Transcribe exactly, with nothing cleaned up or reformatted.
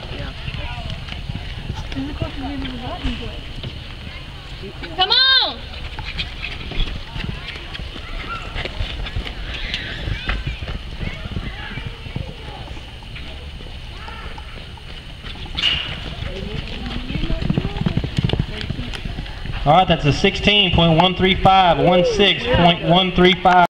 Come on! All right, that's a sixteen point one three five, one six point one three five.